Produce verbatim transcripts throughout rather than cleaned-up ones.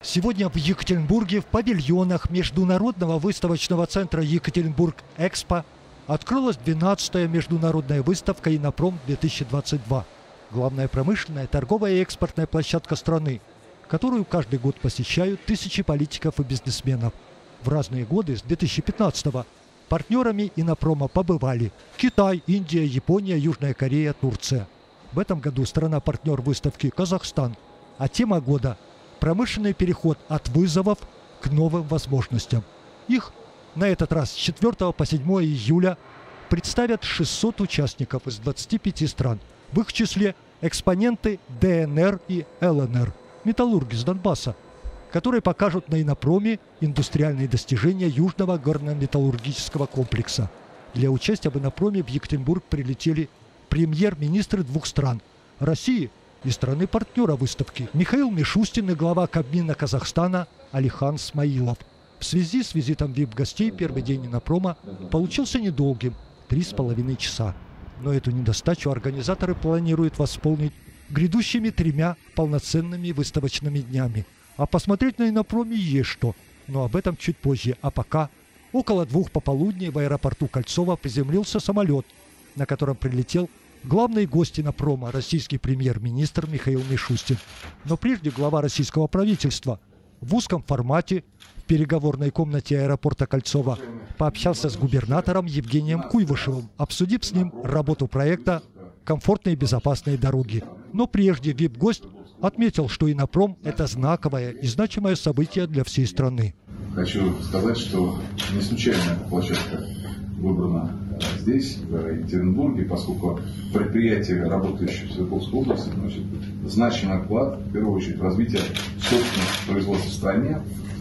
Сегодня в Екатеринбурге в павильонах Международного выставочного центра «Екатеринбург-Экспо» открылась двенадцатая международная выставка «Инопром-две тысячи двадцать два». Главная промышленная, торговая и экспортная площадка страны, которую каждый год посещают тысячи политиков и бизнесменов. В разные годы с две тысячи пятнадцатого партнерами «Инопрома» побывали Китай, Индия, Япония, Южная Корея, Турция. В этом году страна-партнер выставки Казахстан, а тема года – промышленный переход от вызовов к новым возможностям. Их на этот раз с четвёртого по седьмое июля представят шестьсот участников из двадцати пяти стран. В их числе экспоненты Дэ Эн Эр и Эл Эн Эр, металлурги с Донбасса, которые покажут на Инопроме индустриальные достижения Южного горно-металлургического комплекса. Для участия в Инопроме в Екатеринбург прилетели премьер-министры двух стран – России и страны-партнера выставки Михаил Мишустин и глава Кабмина Казахстана Алихан Смаилов. В связи с визитом ви ай пи-гостей первый день Инопрома получился недолгим – три с половиной часа. Но эту недостачу организаторы планируют восполнить грядущими тремя полноценными выставочными днями. А посмотреть на Инопроме есть что, но об этом чуть позже. А пока около двух пополудни в аэропорту Кольцово приземлился самолет, на котором прилетел главный гость Инопрома, российский премьер-министр Михаил Мишустин. Но прежде глава российского правительства в узком формате в переговорной комнате аэропорта Кольцово пообщался с губернатором Евгением Куйвышевым, обсудив с ним работу проекта «Комфортные и безопасные дороги». Но прежде ви ай пи-гость отметил, что Инопром – это знаковое и значимое событие для всей страны. Хочу сказать, что не случайно эта площадка выбрана здесь, в Екатеринбурге, поскольку предприятие, работающее в Свердловской области, вносит значимый вклад, в первую очередь, в развитие собственных производств в стране.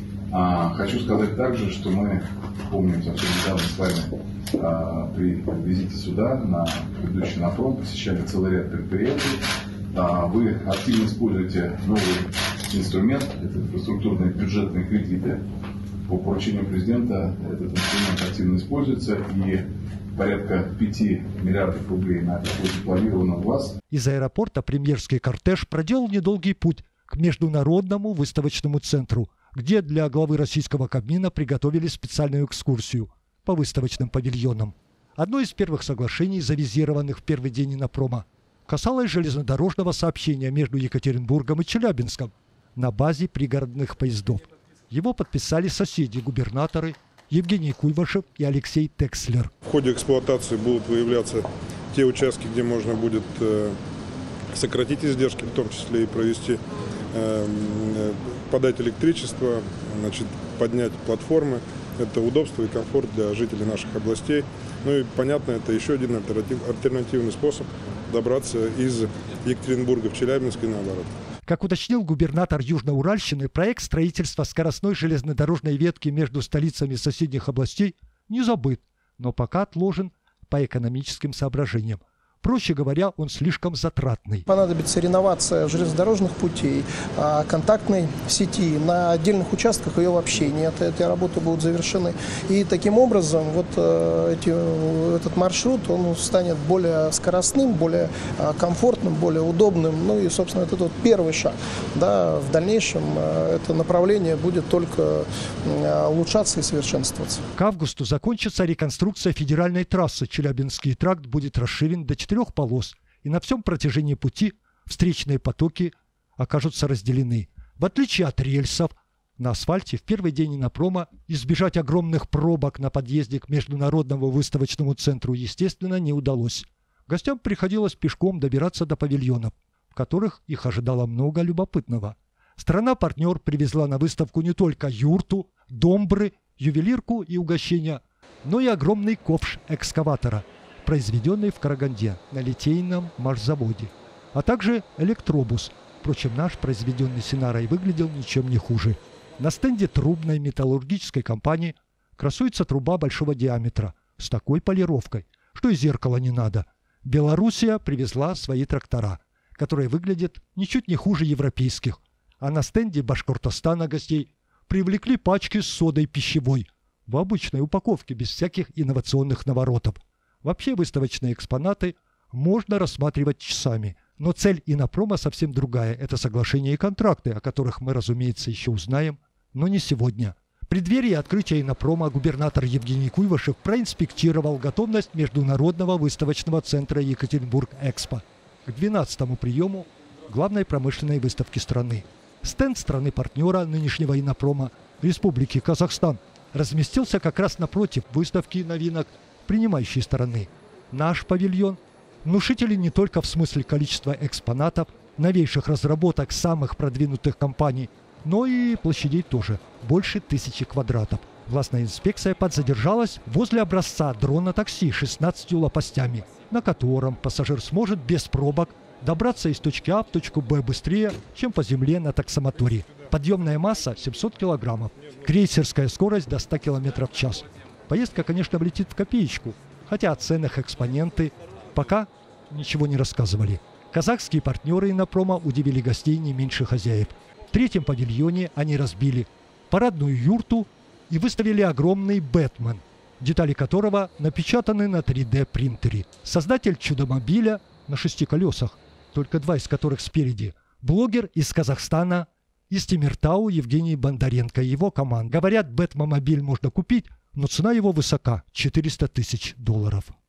А, хочу сказать также, что мы помним совсем недавно с вами а, при визите сюда, на предыдущий Инопром, посещали целый ряд предприятий. А, вы активно используете новый инструмент, это инфраструктурные бюджетные кредиты. По поручению президента этот инструмент активно используется, и порядка пяти миллиардов рублей на это будет запланировано у вас. Из аэропорта премьерский кортеж проделал недолгий путь к Международному выставочному центру, где для главы российского Кабмина приготовили специальную экскурсию по выставочным павильонам. Одно из первых соглашений, завизированных в первый день Инопрома, касалось железнодорожного сообщения между Екатеринбургом и Челябинском на базе пригородных поездов. Его подписали соседи, губернаторы Евгений Куйвышев и Алексей Текслер. В ходе эксплуатации будут выявляться те участки, где можно будет сократить издержки, в том числе и провести, подать электричество, значит, поднять платформы. Это удобство и комфорт для жителей наших областей. Ну и, понятно, это еще один альтернативный способ добраться из Екатеринбурга в Челябинск и наоборот. Как уточнил губернатор Южноуральщины, проект строительства скоростной железнодорожной ветки между столицами соседних областей не забыт, но пока отложен по экономическим соображениям. Проще говоря, он слишком затратный. Понадобится реновация железнодорожных путей, контактной сети. На отдельных участках ее вообще нет. Эти работы будут завершены. И таким образом вот эти, этот маршрут он станет более скоростным, более комфортным, более удобным. Ну и, собственно, это вот первый шаг. Да, в дальнейшем это направление будет только улучшаться и совершенствоваться. К августу закончится реконструкция федеральной трассы. Челябинский тракт будет расширен до четырех полос, и на всем протяжении пути встречные потоки окажутся разделены. В отличие от рельсов, на асфальте в первый день Инопрома избежать огромных пробок на подъезде к Международному выставочному центру, естественно, не удалось. Гостям приходилось пешком добираться до павильонов, в которых их ожидало много любопытного. Страна-партнер привезла на выставку не только юрту, домбры, ювелирку и угощения, но и огромный ковш экскаватора, произведенный в Караганде на литейном машзаводе, а также электробус. Впрочем, наш, произведенный Синарой, выглядел ничем не хуже. На стенде трубной металлургической компании красуется труба большого диаметра с такой полировкой, что и зеркала не надо. Белоруссия привезла свои трактора, которые выглядят ничуть не хуже европейских, а на стенде Башкортостана гостей привлекли пачки с содой пищевой в обычной упаковке без всяких инновационных наворотов. Вообще выставочные экспонаты можно рассматривать часами. Но цель Иннопрома совсем другая. Это соглашения и контракты, о которых мы, разумеется, еще узнаем, но не сегодня. В преддверии открытия Иннопрома губернатор Евгений Куйвашев проинспектировал готовность Международного выставочного центра Екатеринбург-Экспо к двенадцатому приему главной промышленной выставки страны. Стенд страны-партнера нынешнего Иннопрома, Республики Казахстан, разместился как раз напротив выставки новинок принимающей стороны. Наш павильон внушителен не только в смысле количества экспонатов, новейших разработок самых продвинутых компаний, но и площадей тоже, больше тысячи квадратов. Главная инспекция подзадержалась возле образца дрона-такси с шестнадцатью лопастями, на котором пассажир сможет без пробок добраться из точки А в точку Б быстрее, чем по земле на таксомоторе. Подъемная масса семьсот килограммов, крейсерская скорость до ста километров в час. Поездка, конечно, влетит в копеечку, хотя о ценах экспоненты пока ничего не рассказывали. Казахские партнеры Иннопрома удивили гостей не меньше хозяев. В третьем павильоне они разбили парадную юрту и выставили огромный «Бэтмен», детали которого напечатаны на три дэ принтере. Создатель чудо-мобиля на шести колесах, только два из которых спереди. Блогер из Казахстана, из Темиртау Евгений Бондаренко и его команда. Говорят, Бэтмомобиль можно купить, но цена его высока – четыреста тысяч долларов.